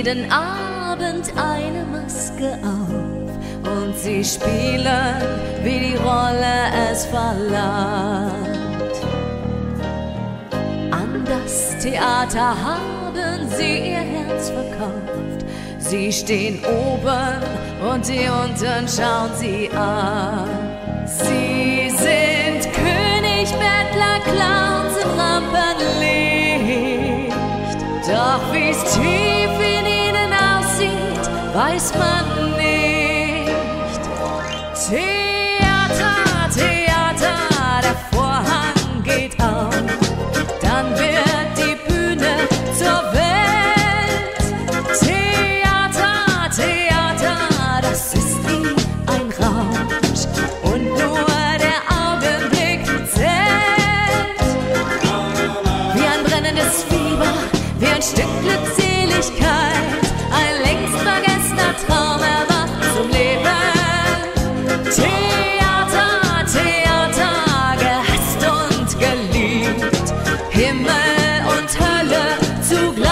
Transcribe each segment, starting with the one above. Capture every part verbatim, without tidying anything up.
jeden Abend eine Maske auf und sie spielen, wie die Rolle es verlangt. An das Theater haben sie ihr Herz verkauft. Sie stehen oben und die unten schauen sie an. Sie sind König, Bettler, Clowns im Rampenlicht. Doch wie's tief in ihnen aussieht, weiß man nicht. Theater, Theater, der Vorhang geht auf, dann wird die Bühne zur Welt. Theater, Theater, das ist wie ein Rausch und nur der Augenblick zählt. Wie ein brennendes Fieber, wie ein Stück Glückseligkeit, ein längst vergessener Traum erwacht zum Leben. Theater, Theater, gehasst und geliebt, Himmel und Hölle zugleich.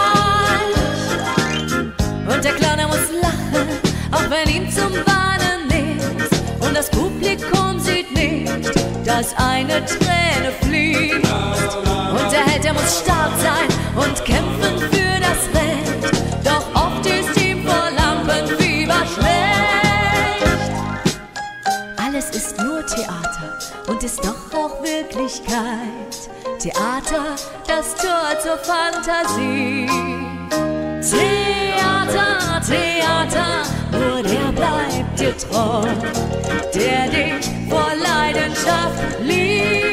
Und der Clown, er muss lachen, auch wenn ihm zum Weinen ist. Und das Publikum sieht nicht, dass eine Träne fließt. Und der Held, er muss stark sein und kämpfen für das Recht. Doch oft ist ihm vor Lampenfieber schlecht. Alles ist nur Theater und ist doch auch Wirklichkeit. Theater, das Tor zur Fantasie. Theater, Theater, nur der bleibt dir treu, der dich vor Leidenschaft liebt.